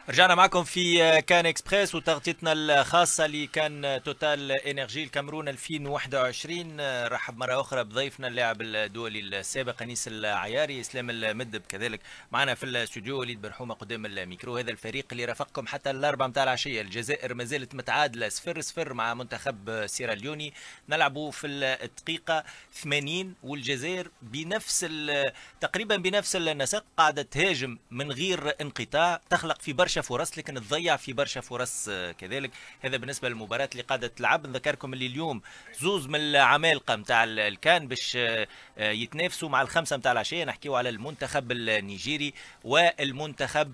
رجعنا معكم في كان اكسبريس وتغطيتنا الخاصة لكان توتال انرجي الكاميرون 2021. رحب مرة أخرى بضيفنا اللاعب الدولي السابق أنيس العياري، إسلام المدب كذلك معنا في الاستوديو، وليد برحومة قدام الميكرو. هذا الفريق اللي رافقكم حتى الأربعة متاع العشية. الجزائر ما زالت متعادلة 0-0 مع منتخب سيراليوني، نلعبوا في الدقيقة 80 والجزائر بنفس تقريبا بنفس النسق قاعدة تهاجم من غير انقطاع، تخلق في برشا فرص لكن تضيع في برشا فرص كذلك. هذا بالنسبه للمباراه اللي قاعده تلعب. نذكركم اللي اليوم زوز من العمالقه نتاع الكان باش يتنافسوا مع الخمسه نتاع العشيه. نحكيو على المنتخب النيجيري والمنتخب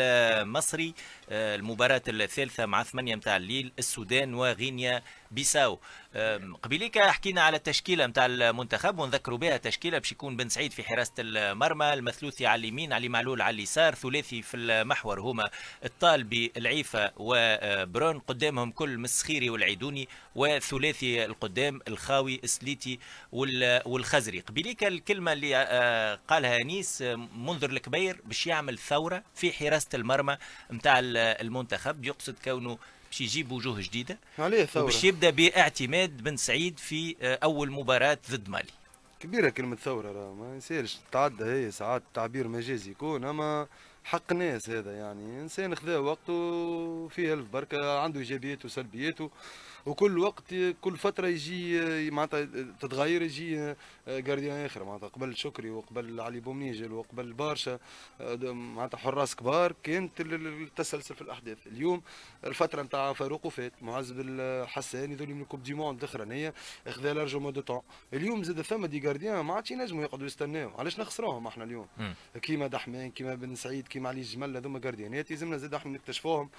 المصري. المباراة الثالثة مع 8 متاع الليل، السودان وغينيا بيساو. قبيليك حكينا على التشكيلة متاع المنتخب ونذكروا بها تشكيلة باش يكون بن سعيد في حراسة المرمى، المثلوثي على اليمين، علي معلول على اليسار، ثلاثي في المحور هما الطالبي العيفة وبرون، قدامهم كل مسخيري والعيدوني، وثلاثي القدام الخاوي السليتي والخزري. قبيليك الكلمة اللي قالها انيس، منذر الكبير باش يعمل ثورة في حراسة المرمى متاع المنتخب، يقصد كونه باش يجيب وجوه جديده عليه ثورة، وباش يبدا باعتماد بن سعيد في اول مباراه ضد مالي. كبيرة كلمة ثورة، راه ما يصيرش تتعدى، هي ساعات تعبير مجازي يكون، أما حق الناس هذا يعني إنسان خذا وقته فيه ألف بركة، عنده إيجابياته وسلبياته، وكل وقت كل فترة يجي معناتها تتغير، يجي جارديان آخر معناتها قبل شكري وقبل علي بومنيجل وقبل برشا معناتها حراس كبار كانت التسلسل في الأحداث. اليوم الفترة نتاع فاروق وفات، معز بالحساني ذولي من كوب دي موند الأخرانية خذا لارجومون دو طون. اليوم زاد ثم دي جارديان ما عادش ينجموا يقعدوا يستناو، علاش نخسروهم احنا اليوم؟ كيما دحمان، كيما بن سعيد، كيما علي الجمل، هذوما جارديانات يلزمنا زاد احنا نكتشفوهم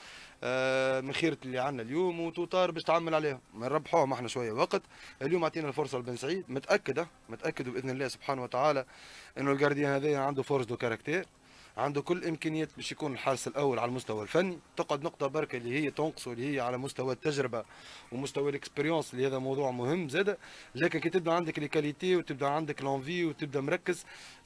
من خيرة اللي عندنا اليوم، وتوتار باش تعمل عليهم نربحوهم احنا شويه وقت. اليوم اعطينا الفرصه لبن سعيد، متاكد باذن الله سبحانه وتعالى انه الجارديان هذا عنده فورس دو كاركتير، عنده كل الامكانيات باش يكون الحارس الاول على المستوى الفني. تقعد نقطه بركه اللي هي تنقصه، اللي هي على مستوى التجربه ومستوى الاكسبيريونس، اللي هذا موضوع مهم زاده. لكن كي تبدا عندك لي كاليتي وتبدا عندك لونفي وتبدا مركز،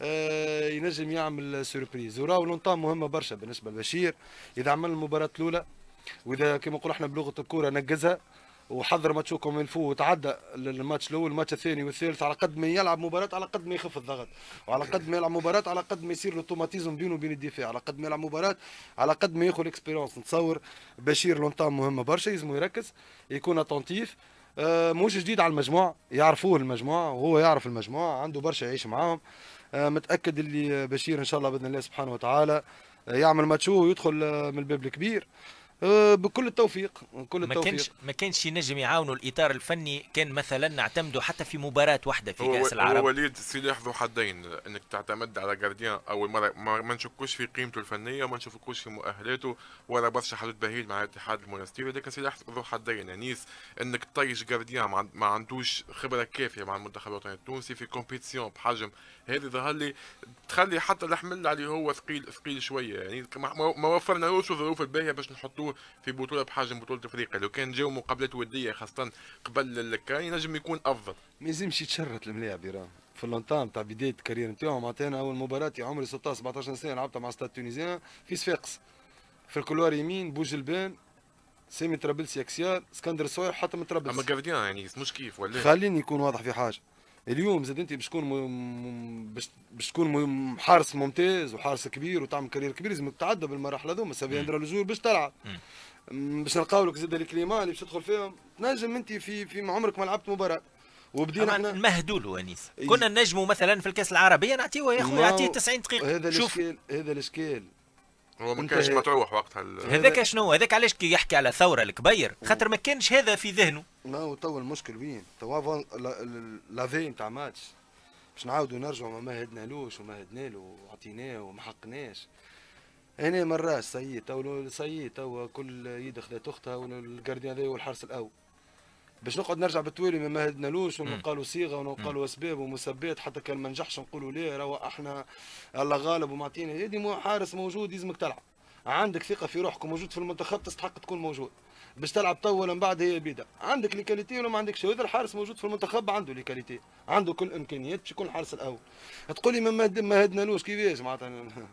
ينجم يعمل سوربريز. وراو لونطام مهمه برشا بالنسبه لبشير، اذا عمل المباراه الاولى واذا كما نقولوا احنا بلغه الكوره نقزها وحضر ماتشو كوم الفو وتعدى الماتش الاول، الماتش الثاني والثالث، على قد ما يلعب مباراه على قد ما يخف الضغط، وعلى قد ما يلعب مباراه على قد ما يصير الاوتوماتيزم بينه وبين الدفاع، على قد ما يلعب مباراه على قد ما ياخذ اكسبيرونس. نتصور بشير لونطام مهمه برشا، لازم يركز، يكون اتونتيف. موش جديد على المجموعه، يعرفوه المجموعه وهو يعرف المجموعه، عنده برشا يعيش معاهم. متاكد اللي بشير ان شاء الله باذن الله سبحانه وتعالى يعمل ماتشو ويدخل من الباب الكبير بكل التوفيق. كل التوفيق. ما كانش ينجم يعاونوا الاطار الفني، كان مثلا نعتمدوا حتى في مباراه واحده في كاس العرب. هو وليد سلاح ذو حدين، انك تعتمد على جارديان اول مره ما نشكوش في قيمته الفنيه وما نشكوش في مؤهلاته ولا برشا حدود بهيل مع الاتحاد المونستيري، لكن سلاح ذو حدين. انيس انك تطيش جارديان ما عندوش خبره كافيه مع المنتخب الوطني التونسي في كومبيتيسيون بحجم هذه، ظهر لي تخلي حتى الحمل عليه هو ثقيل شويه. يعني ما وفرنالوش الظروف الباهيه باش نحطوه في بطوله بحجم بطوله افريقيا. لو كان جاو مقابلات وديه خاصه قبل الكاين ينجم يكون افضل. ما يلزمش يتشرط الملاعب يراه في اللونتام تاع بدايه الكارير نتاعهم. عطينا اول مباراه عمري 16 17 سنه لعبتها مع ستاد تونيزيان في صفاقس، في الكولوار يمين بوجلبان، سامي طرابلسي اكسيار، اسكندر الصويح، حتى من طرابلس. اما جارديان يعني مش كيف ولا خليني يكون واضح في حاجه. اليوم زاد انت باش تكون باش تكون حارس ممتاز وحارس كبير وتعمل كارير كبير، لازم تتعدى بالمراحل هذوما، سافي اندرا لجور باش تلعب. باش نلقاو لك زاد الكليما اللي باش تدخل فيهم، تنجم انت في عمرك ما لعبت مباراه. وبدينا احنا نمهدوا له انيس، كنا نجموا مثلا في الكاس العربيه نعطيوه يا خويا، يعطيه 90 دقيقه. هذا الاشكال، هذا الاشكال. هو ما كانش مطروح وقتها هذاك شنو هذاك؟ علاش كي يحكي على ثوره الكبير خاطر ما كانش هذا في ذهنه. ما هو توا المشكل وين؟ توا لافي نتاع ماتش باش نعاودوا نرجعوا ما مهدنالوش ومهدنا له وعطيناه وما حقناش. انا مرات سيء توا كل يد خذات اختها والجارديان هذا هو الحارس الاول. باش نقعد نرجع بالتوالي ما مهدنالوش ونلقالو صيغه ونلقالو اسباب ومسبات، حتى كان ما نجحش نقولوا ليه راه احنا الله غالب ومعطينا. هذه حارس موجود يلزمك تلعب، عندك ثقه في روحك وموجود في المنتخب تستحق تكون موجود. باش تلعب تو ولا من بعد هي بيدا، عندك لي كاليتي ولا ما عندكش. هذا الحارس موجود في المنتخب عنده لي كاليتي، عنده كل الامكانيات باش يكون الحارس الاول. تقول لي ما هدنالوش كيفاش معناتها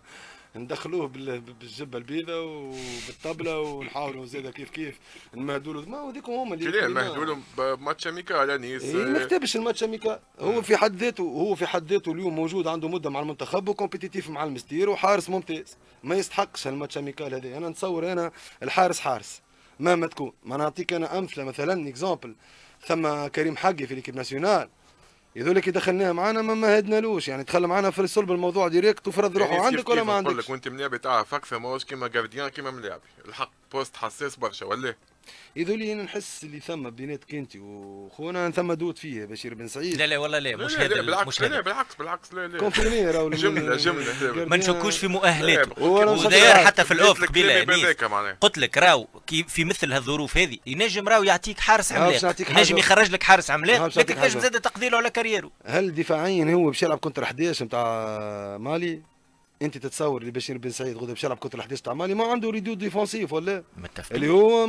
ندخلوه بالجبه البيضاء وبالطبله ونحاولوا زاده كيف نمهدوا له، ما هو هذيكم هما اللي كلام مهدوا له بماتش اميكال انيس. ما كتبش الماتش اميكال، هو في حد ذاته اليوم موجود عنده مده مع المنتخب وكومبيتيتيف مع المستير وحارس ممتاز، ما يستحقش الماتش اميكال هذا. انا نتصور انا الحارس حارس مهما تكون. ما نعطيك انا امثله مثلا اكزامبل، ثم كريم حقي في ليكيب ناسيونال يذولك دخلناه معنا ما مهدنالوش، يعني دخل معنا في صلب الموضوع ديريكت وفرض روحه يعني عندك ولا ما نقول عندكش. لك وانت منابي تعرف اكثر ماهوش كيما جارديان كيما ملاعبي، الحق بوست حساس برشا ولا؟ يذولي انا نحس اللي ثم بيناتك انت وخونا ثم دوت فيه بشير بن سعيد. لا والله لا، مش هذا بالعكس، مش لا هذا. بالعكس لا كونفيرمي راهو جمله ما نشكوش في مؤهلاته، وداير وداير حتى في الاوف قبيله معناها. قلت لك راهو كي في مثل هالظروف هذه ينجم راهو يعطيك حارس عملاق، ينجم ينجم يخرج لك حارس عملاق، باش لكن نعطيك تنجم زاد تقديره على كاريرو. هل دفاعيا هو باش يلعب كونتر 11 نتاع مالي؟ انت تتصور اللي بشير بن سعيد غدا باش يلعب كونتر 11 تاع مالي ما عنده ريدود ديفونسيف ولا؟ اللي هو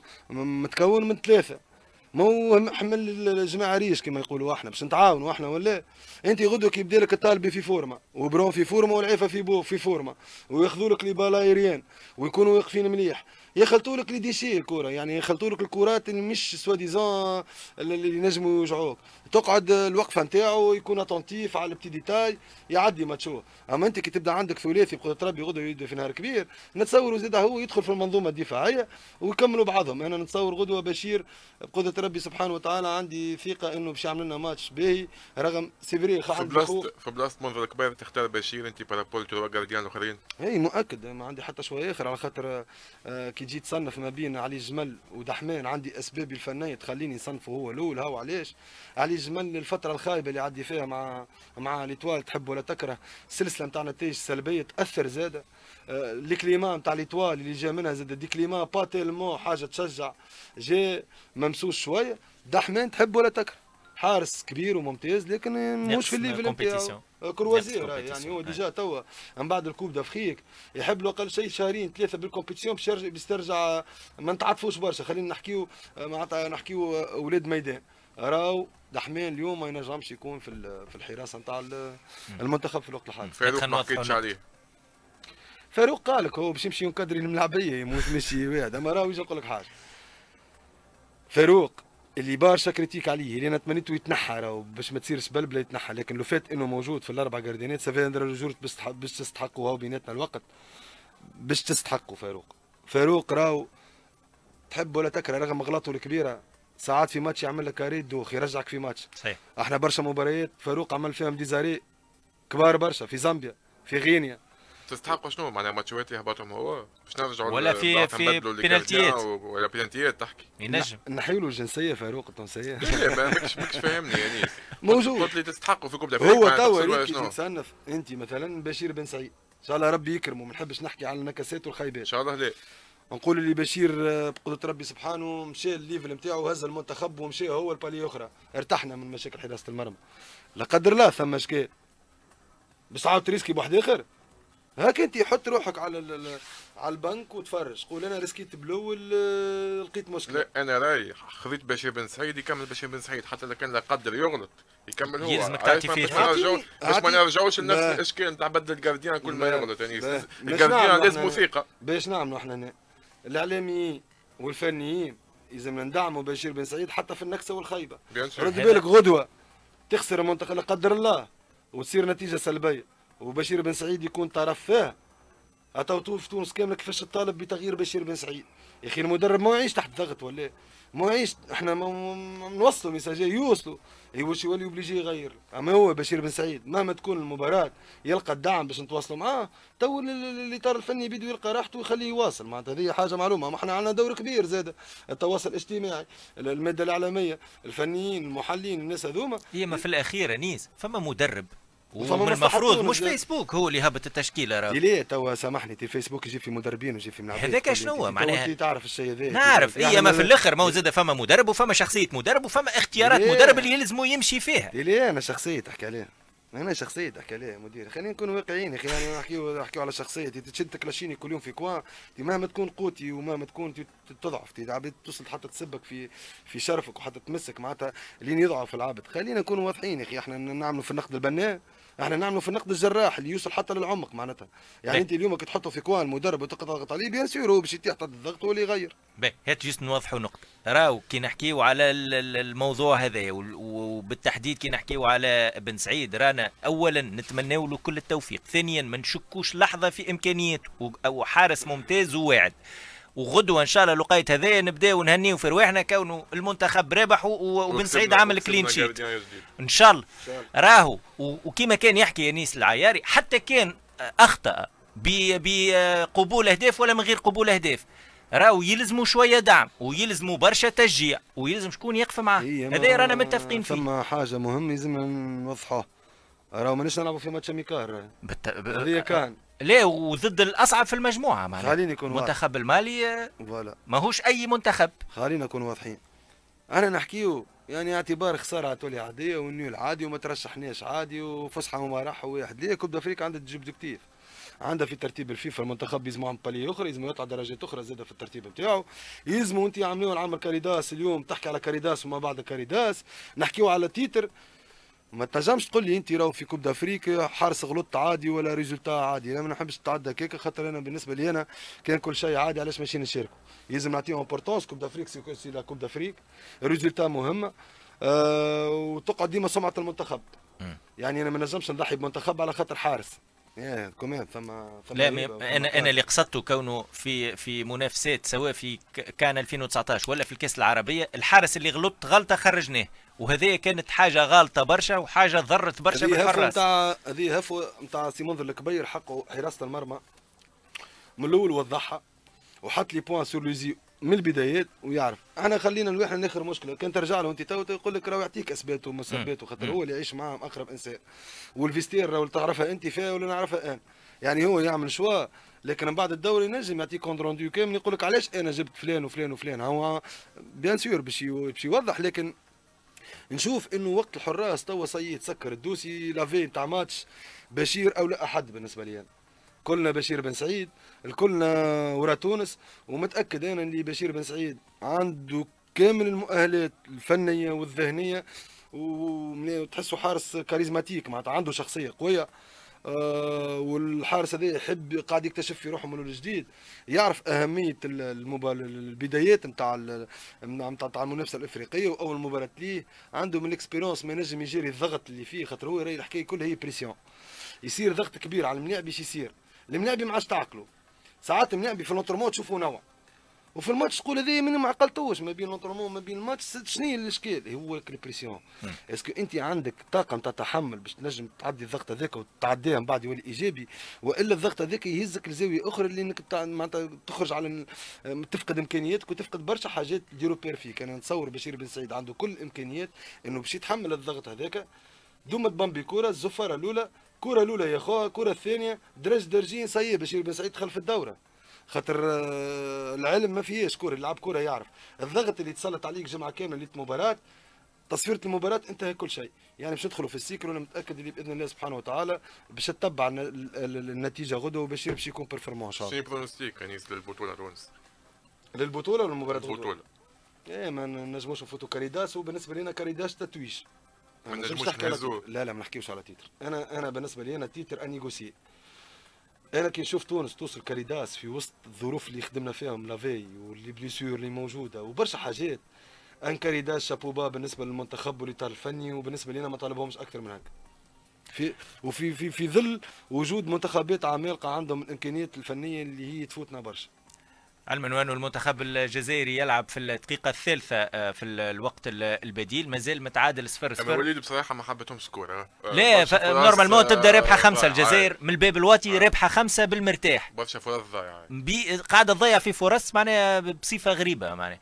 متكون من ثلاثه، ما هو حمل الجماعه ريش كما يقولوا احنا باش نتعاونوا احنا ولا؟ انت غدوه كي يبدا لك الطالبي في فورما وبرون في فورما والعيفه في فورما وياخذوا لك لي بالايريان ويكونوا واقفين مليح، يخلطوا لك لي ديشي الكره، يعني يخلطوا لك الكرات اللي مش سوا ديزون اللي ينجموا يوجعوك، تقعد الوقفه نتاعو يكون اتونتيف على البتي ديتاي يعدي ماتشو. اما انت كي تبدا عندك ثلاثي بقدره ربي غدوه يبدا في نهار كبير، نتصور زاد هو يدخل في المنظومه الدفاعيه ويكملوا بعضهم. انا نتصور غدوه بشير بقدره ربي سبحانه وتعالى عندي ثقه انه باش يعمل لنا ماتش باهي، رغم سيفري في بلاصه منظر الكبير تختار بشير انت بارابول تروا جارديان الاخرين. اي مؤكد ما عندي حتى شويه اخر، على خاطر كي جيت تصنف ما بين علي جمل ودحمان عندي اسبابي الفنيه تخليني نصنفه هو الاول. هاو علاش؟ علي جمل الفتره الخايبه اللي عدي فيها مع ليتوال تحب ولا تكره، السلسله نتاع نتائج سلبيه تاثر زاده. الكليما نتاع ليتوال اللي جا منها زاد دي كليما با تيلمون حاجه تشجع، جا ممسوس شويه. دحمان تحب ولا تكره حارس كبير وممتاز لكن مش في الليفل نتاعو كروازير، يعني هو ديجا توا من بعد الكوب دافريك يحب له اقل شيء شهرين ثلاثه بالكومبيتيسيون باش ترجع ما نتعاطفوش برشا. خلينا نحكيو معناتها نحكيو اولاد ميدان. راهو دحمان اليوم ما ينجمش يكون في الحراسه نتاع المنتخب في الوقت الحالي. فاروق ما حكيتش عليه. فاروق قال لك هو باش يمشي ينكدري الملاعبيه يموت مشي واحد. اما راهو يجي نقول لك حاجه، فاروق اللي برشا كريتيك عليه اللي انا تمنيته يتنحى راهو باش ما تصيرش بلبله يتنحى، لكن لو فات انه موجود في الاربع جاردينات سافي جورت باش تستحقوا هاو بيناتنا الوقت باش تستحقوا. فاروق راهو تحب ولا تكره رغم غلطه الكبيره ساعات في ماتش يعمل لك كاريت دوخ يرجعك في ماتش. صحيح. احنا برشا مباريات فاروق عمل فيهم ديزاري كبار برشا في زامبيا في غينيا. تستحقوا شنو معناها ماتشات يهبطهم هو باش نرجعوا ولا في بينالتيات ولا بينالتيات تحكي ينجم نحيوا له الجنسيه فاروق التونسيه. لا ماكش فاهمني يعني موجود. قلت لي تستحقوا في كوب دافريك هو توا كي تصنف انت مثلا بشير بن سعيد ان شاء الله ربي يكرمه، ما نحبش نحكي على النكسات والخيبات ان شاء الله. لا نقول اللي بشير بقدره ربي سبحانه مشى الليفل نتاعو هز المنتخب ومشى هو البالي اخرى، ارتحنا من مشاكل حراسه المرمى. لا قدر الله ثم اشكال باش تعاود تريسكي بواحد اخر. هاك انت حط روحك على البنك وتفرج، قول انا ريسكيت بالاول لقيت مشكله. لا انا راي خذيت بشير بن سعيد يكمل بشير بن سعيد حتى لو كان لا قدر يغلط يكمل هو. يلزمك تعطي فيه باش ما نرجعوش لنفس الاشكال نتاع بدل الجارديان كل ما يغلط. يعني الجارديان لازم ثقه. باش نعملوا احنا هنا الاعلاميين والفنيين لازم ندعموا بشير بن سعيد حتى في النكسه والخيبه. رد بالك غدوه تخسر المنتخب لا قدر الله وتصير نتيجه سلبيه وبشير بن سعيد يكون طرف فيها، عطاو في تونس كامله كيفاش تطالب بتغيير بشير بن سعيد. يا اخي المدرب ما يعيش تحت ضغط ولا ما يعيش، احنا نوصلوا ميساجيه يوصلوا واش يولي اوبليجي يغير. اما هو بشير بن سعيد مهما تكون المباراه يلقى الدعم باش نتواصلوا معاه، تو الاطار الفني بده يلقى راحته ويخليه يواصل. معناتها هذه حاجه معلومه. ما احنا عندنا دور كبير زاد التواصل الاجتماعي، الماده الاعلاميه، الفنيين، المحللين، الناس هذوما. هي ما في الاخير انيس فما مدرب ومن المفروض مش فيسبوك هو اللي هبط التشكيله. راه ليه توا سامحني تي فيسبوك يجي في مدربين ويجي في ملاعبين هذاك شنو معناها؟ انت تعرف الشيء هذا نعرف يعني ما في الاخر ما هو زاد فما مدرب وفما شخصيه مدرب وفما اختيارات مدرب اللي يلزموا يمشي فيها. ليه انا شخصيه تحكي عليها، انا شخصيه تحكي عليها مدير. خلينا نكونوا واقعيين يا اخي. انا نحكيو على شخصيه تشد تكلاشيني كل يوم في كوان، مهما تكون قوتي ومهما تكون تضعف العباد توصل حتى تسبك في شرفك وحتى تمسك معناتها لين يضعف العبد. خلينا نكونوا واضحين يا اخي. احنا نعملوا في النقد البناء احنا نعملوا في النقد الجراح اللي يوصل حتى للعمق معناتها. يعني انت اليوم كي تحطه في كوان المدرب وتضغط عليه بيان سور هو باش يطيح تحت الضغط هو اللي يغير. باهي هات جيست نوضحوا نقطة. راهو كي نحكيو على الموضوع هذا وبالتحديد كي نحكيو على بن سعيد، رانا أولا نتمناو له كل التوفيق، ثانيا ما نشكوش لحظة في إمكانياته، وحارس ممتاز وواعد. وغدوه ان شاء الله لقيت هذايا نبداو نهنيو في رواحنا كونه المنتخب ربح وبن سعيد عمل كلين شيت ان شاء الله. راهو وكما كان يحكي يانيس العياري، حتى كان اخطا بقبول اهداف ولا من غير قبول اهداف، راهو يلزموا شويه دعم ويلزموا برشا تشجيع ويلزم شكون يقف معاه. هذا رانا متفقين فيه. ثم حاجه مهمه لازم نوضحوها، راهو ماناش نلعبوا في ماتش اميكار هذه كان لا وضد الاصعب في المجموعه معناها. خليني نكون المنتخب المالي فوالا ماهوش اي منتخب. خلينا نكون واضحين، انا نحكيو يعني اعتبار خساره تولي عاديه والنيول عادي وما ترشحناش عادي وفسحه وما راح واحد. ليه كوب دافريك عندها ديجوبتيف، عندها في ترتيب الفيفا المنتخب يلزموا عم بالي اخرى، يلزموا يطلع درجات اخرى زاده في الترتيب نتاعو، يلزموا انت عاملين العمل كاريداس اليوم تحكي على كاريداس وما بعد كاريداس، نحكيو على تيتر. ما تنجمش تقول لي انت راهو في كوب دافريك حارس غلط عادي ولا ريزولتا عادي. انا ما نحبش نتعدى هكاك، خاطر انا بالنسبه لي انا كان كل شيء عادي علاش ماشيين نشاركوا. يلزم نعطيهم امبورتونس، كوب دافريك سي لا كوب دافريك ريزولتا مهمه. وتقعد ديما سمعه المنتخب. يعني انا ما نجمش نضحي بمنتخب على خاطر حارس. كمان ثم لا انا اللي قصدته كونه في منافسات سواء في كان 2019 ولا في الكاس العربيه، الحارس اللي غلطه خرجناه، وهذه كانت حاجه غالطه برشا وحاجه ضرت برشا بالحراس. هذه هفوه نتاع سي منذر الكبير، حقه حراسه المرمى من الاول وضحها وحط لي بوان سور لوزي من البدايات ويعرف. احنا خلينا الواحد ناخر مشكله كان ترجع له انت تو يقول لك راهو يعطيك اسباته ومسباته، خاطر هو اللي يعيش معاهم اقرب انسان، والفيستير راهو تعرفها انت فيها ولا نعرفها انا. يعني هو يعمل شوا، لكن من بعد الدوري ينجم يعطيك كونت روندو كامل يقول لك علاش انا جبت فلان وفلان وفلان. هو بيان سور باش يوضح، لكن نشوف انه وقت الحراس توا صيد سكر الدوسي لافي نتاع ماتش بشير او لا احد. بالنسبه لي أنا كلنا بشير بن سعيد، الكلنا ورا تونس، ومتاكد انا اللي بشير بن سعيد عنده كامل المؤهلات الفنيه والذهنيه، وتحسه حارس كاريزماتيك معناتها عنده شخصيه قويه. والحارس هذا يحب قاعد يكتشف في روحه من الجديد، يعرف اهميه البدايات نتاع المنافسه الافريقيه واول مباراه ليه، عنده من الاكسبيرونس ما ينجم يجري الضغط اللي فيه، خاطر هو راهي الحكايه كلها هي بريسيون. يصير ضغط كبير على الملاعب باش يصير الملاعب ما عادش تعقلوا. ساعات الملاعب في الانترمون تشوفوا نوع، وفي الماتش تقول هذه من ما عقلتوش ما بين الانترمون وما بين الماتش. شنو هي الاشكال؟ هو البريسيون. اسكو انت عندك طاقه نتاع تحمل باش تنجم تعدي الضغط هذاك وتعديه من بعد يولي ايجابي، والا الضغط هذاك يهزك لزاويه اخرى اللي انك معناتها تخرج على تفقد امكانياتك وتفقد برشا حاجات ديرو بير فيك. انا نتصور بشير بن سعيد عنده كل الامكانيات انه باش يتحمل الضغط هذاك. دوما بامبي كوره الزفاره الاولى، كوره الاولى ياخوها، كوره الثانيه درج درجين صيب بشير بن سعيد دخل في الدوره. خاطر العلم ما فيهاش كوره، اللي لعب كوره يعرف الضغط اللي تسلط عليك جمعه كامله ليله مباراه، تصفيره المباراه انتهى كل شيء. يعني باش ندخلوا في السيكل وانا متاكد اللي باذن الله سبحانه وتعالى باش تتبع النتيجه غدوه وبشير باش يكون بيرفورمون ان شاء الله. شنو برونستيك انيس للبطوله تونس؟ للبطوله ولا المباراه غدوه؟ البطوله. ما نجموش نفوتوا كاريداس، وبالنسبه لنا كاريداس تتويج. ما نجموش نهزوه. لا ما نحكيوش على تيتر. انا بالنسبه لي انا تيتر انيغوسي. انا كي نشوف تونس توصل كاريداس في وسط الظروف اللي خدمنا فيهم لافي واللي بليسيور اللي موجوده وبرشا حاجات، ان كاريداس شابوبا بالنسبه للمنتخب والاطار الفني، وبالنسبه لنا ما طالبهمش اكثر من هكا. في ظل وجود منتخبات عمالقه عندهم الامكانيات الفنيه اللي هي تفوتنا برشا. علما انه المنتخب الجزائري يلعب في الدقيقة الثالثة في الوقت البديل، مازال متعادل 0-0. انا وليد بصراحة ما حبيتهمش سكور. لا نورمالمون تبدا رابحة 5 الجزائر من الباب الواطي، رابحة 5 بالمرتاح. برشا فرص ضايعة قاعدة تضيع في فرص معناها بصفة غريبة معناها.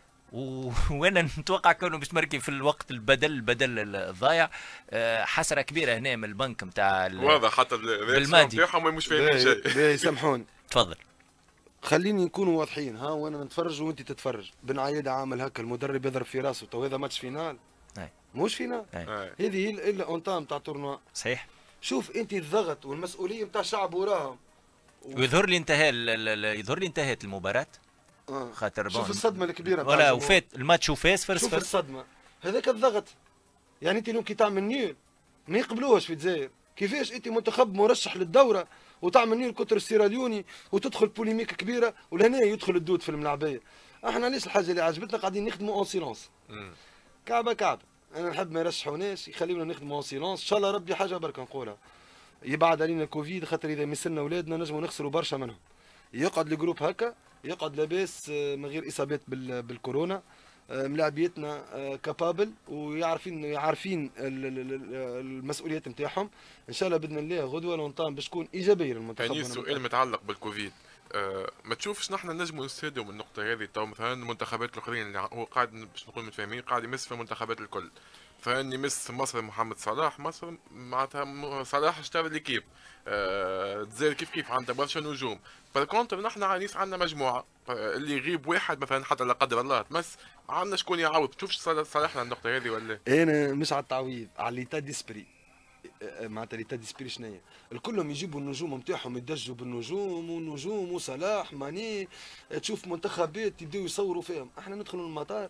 وانا نتوقع كونه باش تمركي في الوقت البدل الضايع. حسرة كبيرة هنا من البنك نتاع واضح حتى بالمادي نتاعهم مش فاهمين شيء. سامحوني تفضل. خليني نكونوا واضحين، ها وانا نتفرج وانت تتفرج. بن عايدة عامل هكا، المدرب يضرب في راسه، تو هذا ماتش فينال. مش فينال. هذه هي الا اونتام تاع تورنوا. صحيح. شوف انت الضغط والمسؤوليه نتاع الشعب وراهم. ويظهر لي انتهت المباراة. خاطر شوف الصدمه الكبيره ولا وفات الماتش وفاز 0-0. شوف الصدمه هذاك الضغط. يعني انت لو كي تعمل نيل ما يقبلوهاش في الجزائر، كيفاش انت منتخب مرشح للدوره وتعمل نيل كتر السيراليوني وتدخل بوليميك كبيره ولهنا يدخل الدود في الملاعبيه. احنا ليش الحاجه اللي عجبتنا قاعدين نخدموا اون سيلونس كعبه كعبه. انا نحب ما يرشحوناش يخليونا نخدموا اون سيلونس. ان شاء الله ربي حاجه بركه نقولها يبعد علينا الكوفيد، خاطر اذا مثلنا اولادنا نجموا نخسروا برشا منهم. يقعد الجروب هكا يقعد لاباس من غير اصابات بالكورونا. ملاعبيتنا كابابل وعارفين المسؤوليات نتاعهم. ان شاء الله باذن الله غدوه لونطان باش تكون ايجابيه للمنتخب. يعني السؤال متعلق بالكوفيد، ما تشوفش نحن نجموا نستفادوا من النقطه هذه؟ تو مثلا المنتخبات الاخرين اللي هو قاعد باش نقول متفاهمين قاعد يمس في المنتخبات الكل، فاني مس مصر محمد صلاح، مصر معناتها صلاح اشترى ليكيب، الجزائر كيف عندها برشا نجوم. بالكونتر نحن عنيس عندنا مجموعه اللي يغيب واحد مثلا حتى لا قدر الله تمس عندنا شكون يعاود. تشوفش صالحنا النقطه هذه ولا؟ انا مش على التعويض، على ليتا ديسبري. معناتها ليتا ديسبري شنيا؟ الكلهم يجيبوا النجوم نتاعهم يدجوا بالنجوم ونجوم وصلاح ماني. تشوف منتخبات يبداو يصوروا فيهم، احنا ندخلوا المطار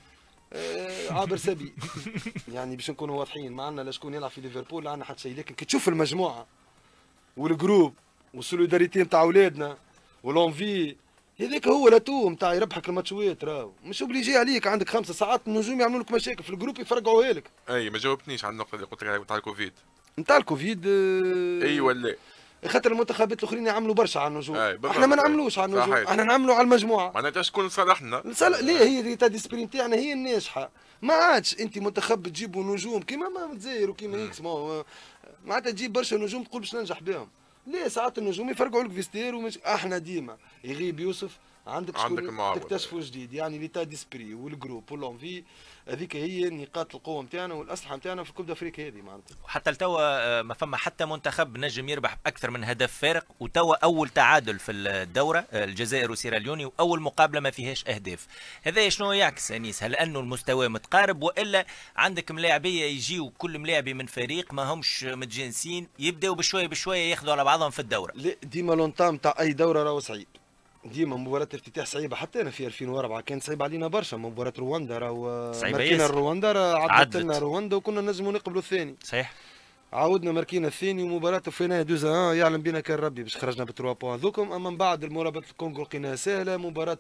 عابر سبي يعني باش نكونوا واضحين. ما عندنا لا شكون يلعب في ليفربول لا عندنا حتى شيء، لكن كي تشوف المجموعه والجروب والسوليداريتي نتاع اولادنا ولونفي هذاك هو لاتو نتاع يربحك الماتشوات. راهو مش اوبليجي عليك عندك 5 ساعات النجوم يعملوا لك مشاكل في الجروب يفرقعوها لك. اي ما جاوبتنيش على النقطه اللي قلت لك نتاع الكوفيد. نتاع الكوفيد اي ولا؟ خاطر المنتخبات الاخرين يعملوا برشا على النجوم، احنا ما نعملوش على النجوم، احنا نعملوا على المجموعه. معناتها شكون صالحنا؟ ليه هي ريتا دي سبرين تاعنا هي الناجحه. ما عادش انت منتخب تجيبوا نجوم كيما ما الجزائر وكيما اكس معناتها تجيب برشا نجوم تقول باش ننجح بهم. ليه ساعات النجوم يفرقعوا لك فيستير ومش احنا ديما يغيب يوسف عندك شكون تكتشفوا جديد. يعني ليتا ديسبري والجروب واللونفي هذيك هي نقاط القوه نتاعنا والاسلحه نتاعنا في كوب افريقيا هذه معناتها. وحتى لتوا ما فما حتى منتخب نجم يربح اكثر من هدف فارق، وتوا اول تعادل في الدوره الجزائر وسيراليوني، واول مقابله ما فيهاش اهداف. هذا شنو يعكس انيس؟ هل انه المستوى متقارب والا عندك ملاعبيه يجيو كل ملاعبي من فريق ما همش متجانسين يبداو بشويه بشويه ياخذوا على بعضهم في الدوره؟ لا ديما لونطام تاع اي دوره راهو صعيب. ديما مباراة افتتاح صعيبة، حتى أنا في 2004 كانت صعيبة علينا برشا. مباراة رواندا راهو ماركينا رواندا عدت لنا رواندا وكنا نجموا نقبلوا الثاني. صحيح. عاودنا ماركينا الثاني ومباراة فينا دوزا يعلم بنا كان ربي باش خرجنا ب3 بوان ذوكم. اما من بعد مرابطة الكونغو لقيناها سهلة. مباراة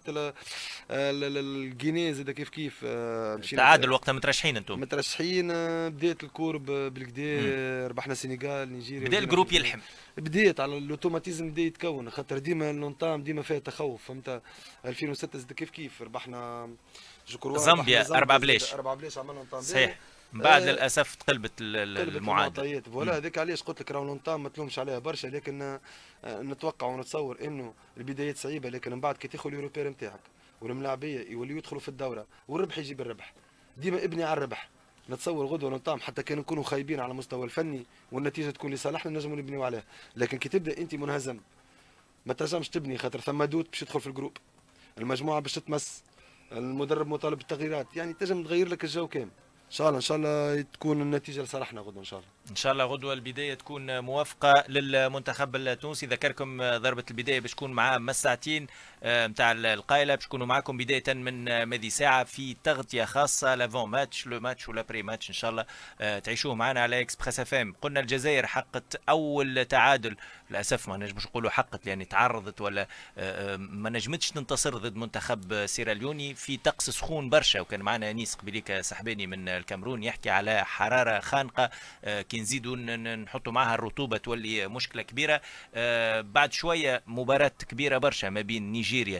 الجيني زاد كيف تعادل وقتها مترشحين انتم. مترشحين بدات الكورب بالكدا ربحنا السنغال نيجيريا. بدا الجروب يلحم. بديت على الاوتوماتيزم بدا يتكون خاطر ديما لونطام ديما فيها تخوف. فهمت 2006 زاد كيف ربحنا زامبيا 4 بلاش. 4 بلاش عملنا نطام صحيح. من بعد للاسف تقلبت المعادله. ولا هذاك علاش قلت لك راهو لونطام ما تلومش عليها برشا، لكن نتوقع ونتصور انه البدايات صعيبه، لكن من بعد كي تاخذ اليوروبير نتاعك والملاعبيه يوليو يدخلوا في الدوره والربح يجيب الربح. ديما ابني على الربح. نتصور غدوه لونطام حتى كان نكونوا خايبين على المستوى الفني والنتيجه تكون لصالحنا نجموا نبنيو عليها، لكن كي تبدا انت منهزم ما تنجمش تبني خاطر ثم دود باش يدخل في الجروب، المجموعه باش تتمس، المدرب مطالب بالتغييرات، يعني تنجم تغير لك الجو كامل. ان شاء الله تكون النتيجه لصالحنا غدوه ان شاء الله. ان شاء الله غدوه البدايه تكون موافقه للمنتخب التونسي. ذكركم ضربه البدايه باش تكون معاه من الساعتين نتاع القايله، باش يكونوا معكم بدايه من ماضي ساعه في تغطيه خاصه لافون ماتش لو ماتش ولا بري ماتش ان شاء الله تعيشوه معنا على اكسبريس اف ام. قلنا الجزائر حقت اول تعادل، للاسف ما نجمش نقولوا حقت لان تعرضت ولا ما نجمتش تنتصر ضد منتخب سيراليوني في طقس سخون برشا. وكان معنا انيس قبيليك سحباني من الكاميرون يحكي على حراره خانقه، كي نزيدوا نحطوا معها الرطوبه تولي مشكله كبيره. بعد شويه مباراه كبيره برشا ما بين نيجيريا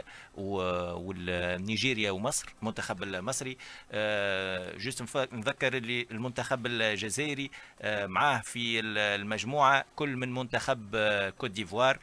والنيجيريا ومصر، المنتخب المصري. جوست نذكر اللي المنتخب الجزائري معاه في المجموعه كل من منتخب كوت ديفوار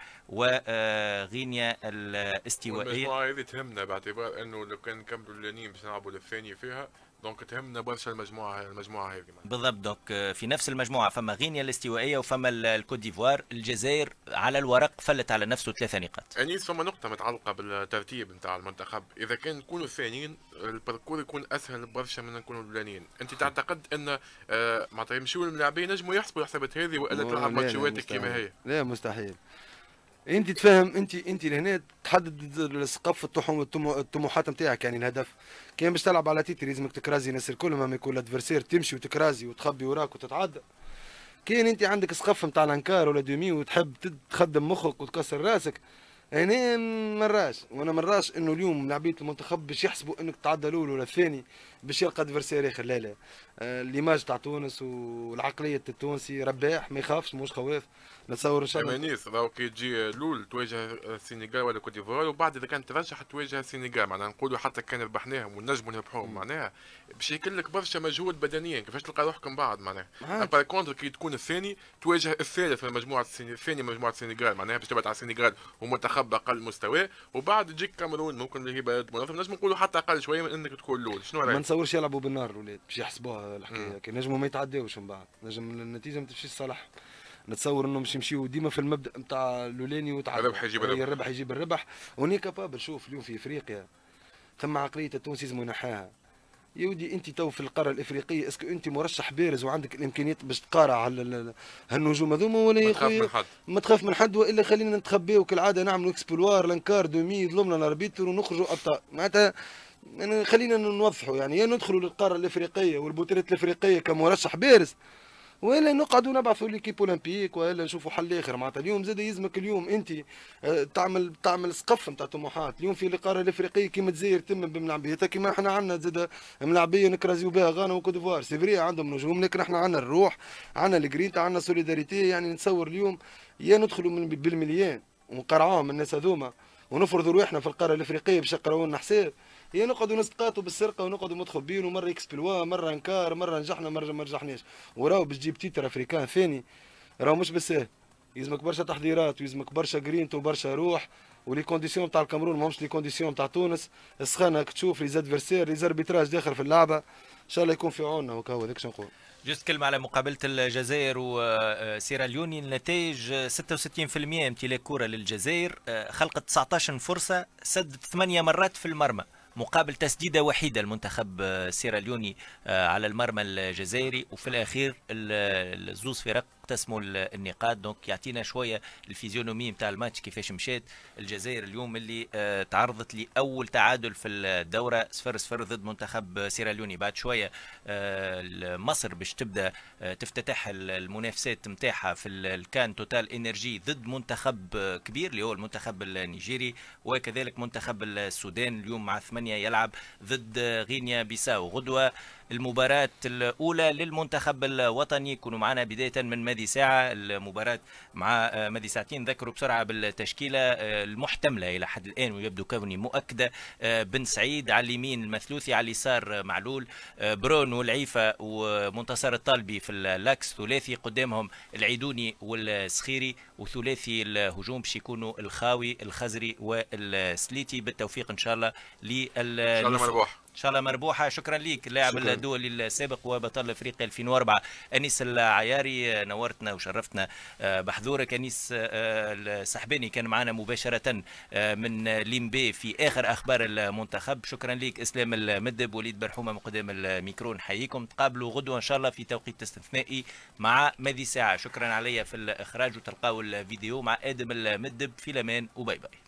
وغينيا الاستوائيه. المجموعه هذه تهمنا باعتبار انه لو كان نكملوا اللينين باش نلعبوا للثاني فيها، دونك تهمنا برشا المجموعه هذه. بالضبط. دونك في نفس المجموعه فما غينيا الاستوائيه وفما الكوت ديفوار. الجزائر على الورق فلت على نفسه 3 نقاط. انيس فما نقطه متعلقه بالترتيب نتاع المنتخب، اذا كان نكونوا الثانيين الباركور يكون اسهل برشا من نكونوا الاولانيين. انت تعتقد ان معناتها يمشيو الملاعبين ينجموا يحسبوا الحسابات هذه والا تلعب ماتشواتك كما هي؟ لا مستحيل. انت تفهم، انت لهنا تحدد السقف الطموحات نتاعك. يعني الهدف كان باش تلعب على تيتر لازمك تكرازي ناس الكل، ما يكون الادفرسير تمشي وتكرازي وتخبي وراك وتتعدى. كاين انت عندك سقف نتاع الانكار ولا دومي وتحب تخدم مخك وتكسر راسك. انا مراش انه اليوم لاعبيه المنتخب باش يحسبوا انك تعدى الاول ولا الثاني باش يلقى ادفرسير اخر. لا لا، ليماج تاع تونس والعقليه التونسي رباح ما يخافش، مش خواف. نتصور ان شاء الله. نيس راهو كي تجي الاول تواجه السنغال ولا كوت ديفوار، وبعد اذا كانت ترشح تواجه السنغال، معناها نقولوا حتى كان ربحناهم ونجموا نربحوهم، معناها باش يكون لك برشا مجهود بدنيا. كيفاش تلقى روحكم بعد معناها بار كونتر كي تكون الثاني تواجه الثالث من مجموعه الثاني مجموعه السنغال، معناها باش تبعد على السنغال ومنتخب اقل مستوى، وبعد تجيك كاميرون ممكن اللي هي بلد منظم، نجم نقولوا حتى اقل شويه من انك تكون الاول. شنو رايك؟ ما نتصورش يلعبوا بالنار الاولاد باش يحسبوها الحكايه، كي نجموا ما يتعداوش من بعد، نجم النتيجه ما تمشيش صالح. نتصور انهم باش يمشيو ديما في المبدا نتاع الاولاني وتعدى الربح يجيب الربح، الربح يجيب الربح. وني كابابل. شوف اليوم في افريقيا ثم عقليه التونسي لازم نحاها. يا ودي انت تو في القاره الافريقيه اسكو انت مرشح بارز وعندك الامكانيات باش تقارع على هالنجوم هذوما ولا يا خويا؟ ما تخاف من حد، والا خلينا نتخباو كالعاده نعملوا اكسبلوار لانكار دومي ظلمنا الاربيتر ونخرجوا ابطال. معناتها يعني خلينا نوضحوا، يعني يا ندخلوا للقاره الافريقيه والبطولات الافريقيه كمرشح بارز، ولا نقعدوا نبعثوا ليكيب اولمبيك، ولا نشوفوا حل اخر. معناتها اليوم زاد يلزمك اليوم انت تعمل سقف نتاع طموحات. اليوم في القاره الافريقيه كيما الجزائر تم بملاعبيتها، كيما احنا عندنا زاد ملاعبيه نكرازيو بها غانا وكوت ديفوار. سي فري عندهم نجوم، لكن احنا عندنا الروح، عندنا الجرينتا، عندنا سوليداريتي. يعني نتصور اليوم يا ندخلوا بالمليان ونقرعوهم الناس هذوما ونفرضوا رواحنا في القاره الافريقيه باش يقراو لنا حساب، يا نقعدوا نسقطوا بالسرقه ونقعدوا متخبين، ومره اكسبلوا مره انكار، مره نجحنا مره ما نجحناش. وراو باش تجيب تيتر افريكان ثاني راهو مش بالسهل، يلزمك برشا تحضيرات ويلزمك برشا جرينت وبرشا روح. ولي كونديسيون تاع الكاميرون ماهمش لي كونديسيون تاع تونس. السخانه تشوف لي زادفيرسير لي زاربيتراج داخل في اللعبه، ان شاء الله يكون في عوننا. وكا هو هذاك شنو نقول. جست كلمة على مقابلة الجزائر وسيراليوني. النتائج 66% امتلاك كرة للجزائر، خلقت 19 فرصة، سدت 8 مرات في المرمى مقابل تسديدة وحيدة المنتخب سيراليوني على المرمى الجزائري. وفي الأخير الزوز فرق اقتسموا النقاط. دونك يعطينا شويه الفيزيونومي نتاع الماتش كيفاش مشات. الجزائر اليوم اللي تعرضت لاول تعادل في الدوره 0-0 ضد منتخب سيراليوني. بعد شويه مصر باش تبدا تفتتح المنافسات نتاعها في الكان توتال انرجي ضد منتخب كبير اللي هو المنتخب النيجيري، وكذلك منتخب السودان اليوم مع 8 يلعب ضد غينيا بيساو. غدوه المباراة الأولى للمنتخب الوطني. كونوا معنا بداية من ماضي ساعة. المباراة مع ماضي ساعتين. ذكروا بسرعة بالتشكيلة المحتملة إلى حد الآن ويبدو كوني مؤكدة. بن سعيد على اليمين، المثلوثي على اليسار معلول، برون والعيفة ومنتصر الطالبي في اللاكس. ثلاثي قدامهم العيدوني والسخيري، وثلاثي الهجوم باش يكونوا الخاوي الخزري والسليتي. بالتوفيق إن شاء الله ان شاء الله مربوحه. شكرا لك اللاعب الدولي السابق وبطل افريقيا 2004 انيس العياري، نورتنا وشرفتنا بحضورك. انيس السحباني كان معنا مباشره من ليمبي في اخر اخبار المنتخب. شكرا لك. اسلام المدب، وليد برحومه من قدام الميكرون، حييكم. تقابلوا غدوه ان شاء الله في توقيت استثنائي مع ماضي ساعه. شكرا عليا في الاخراج، وتلقاو الفيديو مع ادم المدب. في الامان وباي باي.